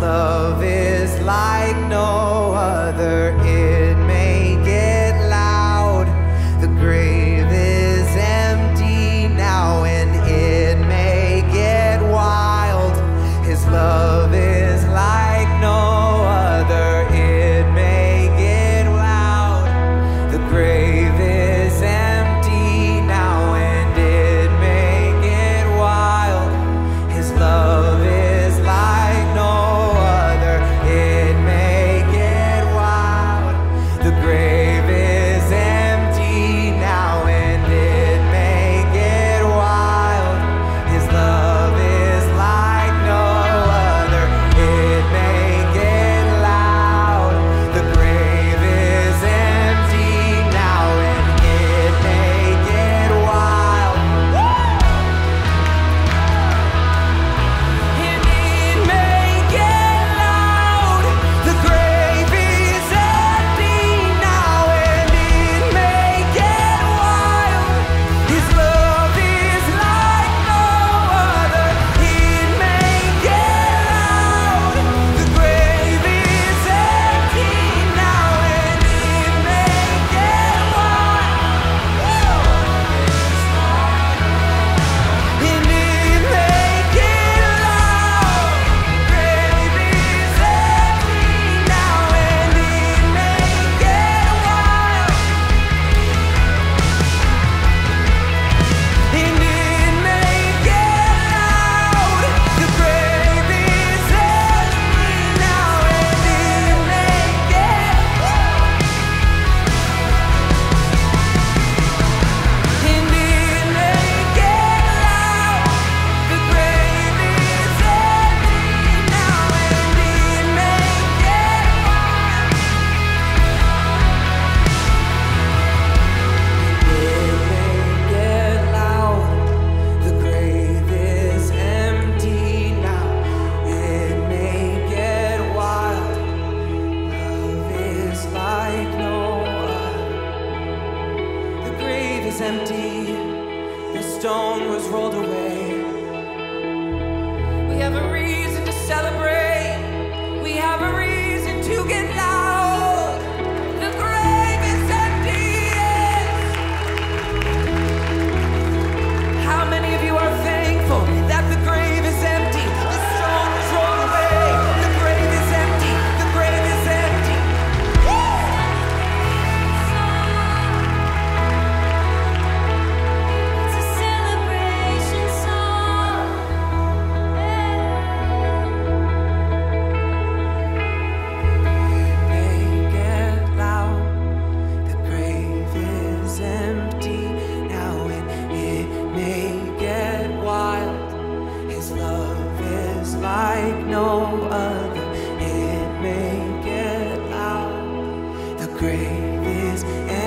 love is like no other. It may get loud. The grave is empty now, and it may get wild. His love is like no other. It may get loud. The grave is empty now, and it may get wild. His love is like no other. It may get wild. The grave is empty now, and it may get wild. His love is like no other. It may get loud. The grave is empty now, and it may get wild. And it may get loud. The grave is empty now, and it may get wild. His love is like no other. It may get loud. The grave is empty now, and it may get wild. And it may get loud. Grave is empty now, and it may get wild. And it may get loud. The grave is empty now, and it may get wild. And it may get loud. The grave is empty now, and it may get wild. It may get loud. The grave is empty now. It may get wild. Love is like no other. The grave is empty. The stone was rolled away. We have a reason to celebrate. We have a reason to get loud. The grave is empty. Yes. How many of you are thankful that the grave is empty? The stone was rolled away. The grave is empty. The grave is empty. It's a celebration song. It may get loud. The grave is empty now, and it may get wild. His love is like no other. It may get loud. The grave is empty